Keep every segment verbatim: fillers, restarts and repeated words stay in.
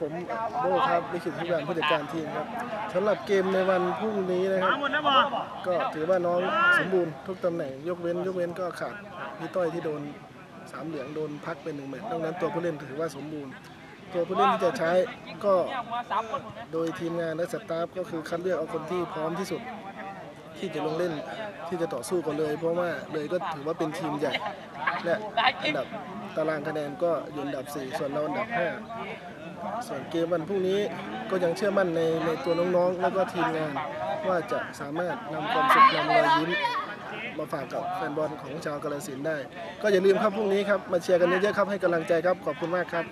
ผมโบครับลิขิตทุกอย่างผู้จัดการทีมครับสำหรับเกมในวันพรุ่งนี้นะครับก็ถือว่าน้องสมบูรณ์ทุกตำแหน่งยกเว้นยกเว้นก็ขาดพี่ต้อยที่โดนสามเหลืองโดนพักเป็นหนึ่งแมตช์นอกนั้นตัวผู้เล่นถือว่าสมบูรณ์ตัวผู้เล่นที่จะใช้ก็โดยทีมงานและสตาฟก็คือคัดเลือกเอาคนที่พร้อมที่สุดที่จะลงเล่นที่จะต่อสู้กันเลยเพราะว่าเลยก็ถือว่าเป็นทีมใหญ่และอันดับตารางคะแนนก็อยู่อันดับสี่ส่วนเราอันดับห้าส่วนเกมวันพรุ่งนี้ก็ยังเชื่อมั่นในในตัวน้องๆแล้วก็ทีมงานว่าจะสามารถนำความสุขนำรอยยิ้มมาฝากกับแฟนบอลของชาวกาฬสินธุ์ได้ก็อย่าลืมครับพรุ่งนี้ครับมาเชียร์กันเยอะๆครับให้กำลังใจครับขอบคุณมากครับ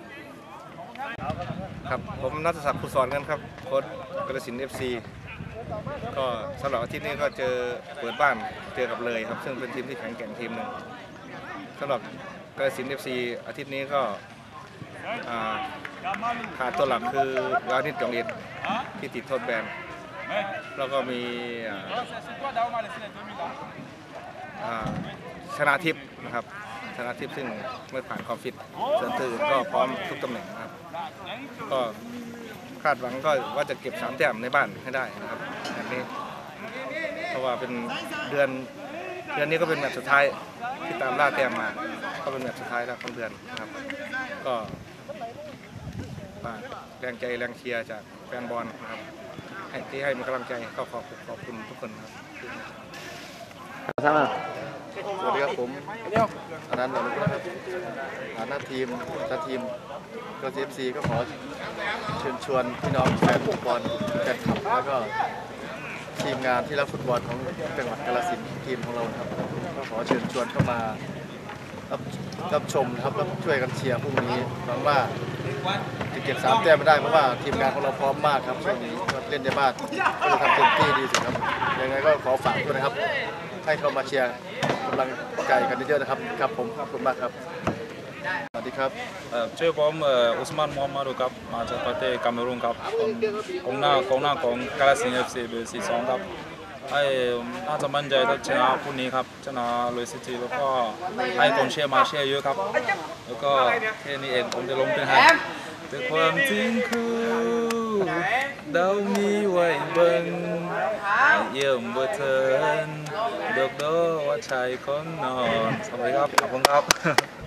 ครับผมนัทศักดิ์ภูสอนกันครับโค้ชกาฬสินธุ์ เอฟ ซี ก็สำหรับอาทิตย์นี้ก็เจอเปิดบ้านเจอกับเลยครับซึ่งเป็นทีมที่แข็งแกร่งทีมหนึ่งสำหรับกาฬสินธุ์ เอฟ ซี อาทิตย์นี้ก็ขาดตัวหลักคือวานิชจงอินที่ติดโทษแบนแล้วก็มีชนะทิพย์นะครับชนะทิพย์ซึ่งไม่ผ่านความฟิตส่วนตื่นก็พร้อมทุกตำแหน่งครับก็คาดหวังก็ว่าจะเก็บสามแต้มในบ้านให้ได้นะครับแบบนี้เพราะว่าเป็นเดือนเดือนนี้ก็เป็นแมตช์สุดท้ายที่ตามล่าแต้มมาก็เป็นแมตช์สุดท้ายแล้วของเดือนนะครับก็แรงใจแรงเชียร์จากแฟนบอลนะครับที่ให้มีกำลังใจก็ขอบขอบคุณทุกคนครับสวัสดีครับผมอนันต์นะครับฐานะทีมชาทีมก็ เอฟ ซี ก็ขอเชิญชวนพี่น้องแฟนฟุตบอลแฟนคลับแล้วก็ทีมงานที่รักฟุตบอลของจังหวัดกาฬสินธุ์ทีมของเราครับก็ขอเชิญชวนเข้ามารับรับชมครับแล้วช่วยกันเชียร์พรุ่งนี้หวังว่าจะเก็บสามแต้มไม่ได้เพราะว่าทีมงานของเราพร้อมมากครับช่วงนี้เล่นในบ้านก็จะทำเต็มที่ดีสุดครับยังไงก็ขอฝากด้วยนะครับให้เข้ามาเชียร์กำลังใจกันเยอะๆนะครับครับผมขอบคุณมากครับสวัสดีครับชื่อผมอุสมานมูฮัมหมัดครับมาจากประเทศกัมพูชาครับกองหน้ากองหน้าของกาฬสินธุ์ เอฟ ซี เบอร์สี่สองครับให้น่าจะมั่นใจว่าชนะพรุ่งนี้ครับชนะเลยซิตี้แล้วก็ให้กองเชียร์มาเชียร์เยอะครับแล้วก็แค่นี้เองผมจะลงเป็นให้แต่ความจริงคือดาวมีไว้เบิ่งเยี่ยมบ่เทินดอกดอว่าชายคนนอนสวัสดีครับขอบคุณครับ